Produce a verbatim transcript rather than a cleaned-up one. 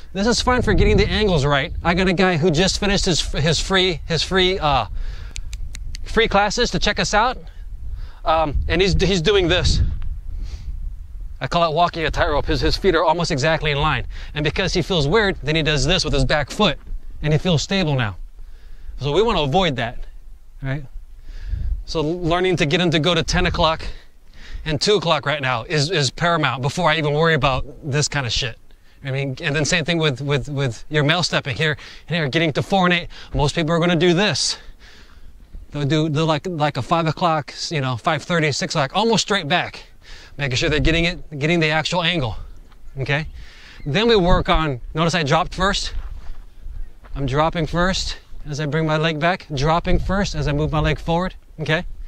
This is fine for getting the angles right. I got a guy who just finished his his free his free uh, free classes to check us out, um, and he's he's doing this. I call it walking a tightrope. His his feet are almost exactly in line, and because he feels weird, then he does this with his back foot, and he feels stable now. So we want to avoid that, right? So learning to get him to go to ten o'clock and two o'clock right now is, is paramount before I even worry about this kind of shit. I mean, and then same thing with, with, with your male stepping here and here, getting to four and eight. Most people are going to do this. They'll do they'll like like a five o'clock, you know, five thirty, six o'clock, almost straight back, making sure they're getting it, getting the actual angle. Okay. Then we work on. Notice I dropped first. I'm dropping first as I bring my leg back. Dropping first as I move my leg forward. Okay.